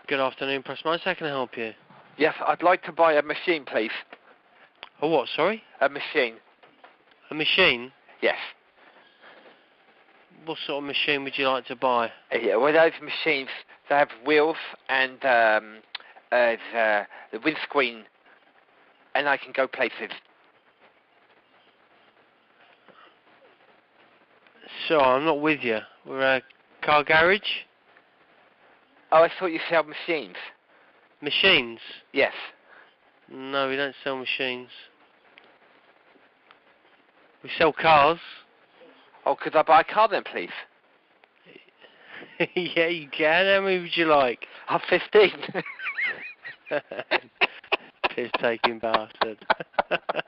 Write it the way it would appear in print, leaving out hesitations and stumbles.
Good afternoon, Prestwood. How can I help you? Yes, I'd like to buy a machine, please. A what, sorry? A machine. A machine? Yes. What sort of machine would you like to buy? Yeah, well, those machines, they have wheels and the windscreen, and I can go places. So, I'm not with you. We're a car garage? Oh, I thought you sell machines. Machines? Yes. No, we don't sell machines. We sell cars. Oh, could I buy a car then, please? Yeah, you can. How many would you like? I'm 15. Piss-taking bastard.